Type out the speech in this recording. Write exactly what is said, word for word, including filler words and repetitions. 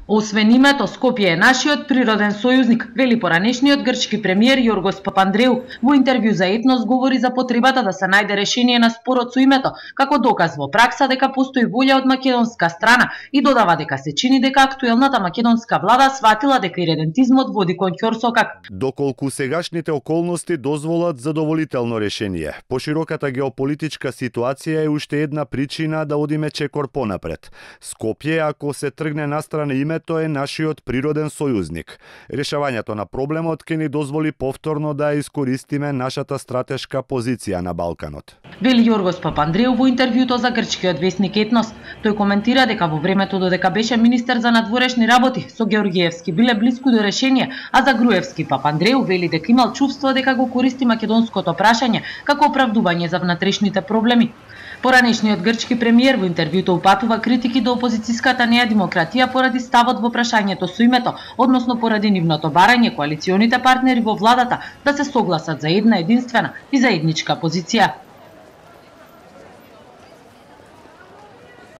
Освен името, Скопје е нашиот природен сојузник, вели поранешниот грчки премиер Јоргос Папандреу. Во интервју за Етнос говори за потребата да се најде решение на спорот со името, како доказ во пракса дека постои волја од македонска страна и додава дека се чини дека актуелната македонска влада сватила дека иредентизмот води кон ќорсокак. Доколку сегашните околности дозволат задоволително решение, пошироката геополитичка ситуација е уште една причина да одиме чекор понапред. Скопје, ако се тргне настрана името, тоа е нашиот природен сојузник. Решавањето на проблемот ќе ни дозволи повторно да искористиме нашата стратешка позиција на Балканот. Вели Јоргос Папандреу во интервјуто за грчкиот весник Етнос. Тој коментира дека во времето додека беше министер за надворешни работи, со Георгиевски биле блиску до решение, а за Груевски Папандреу вели дека имал чувство дека го користи македонското прашање како оправдување за внатрешните проблеми. Поранешниот грчки премиер во интервјуто упатува критики до опозицијската неа демократија поради ставот во прашањето со името, односно поради нивното барање коалиционите партнери во владата да се согласат за една единствена и заедничка позиција.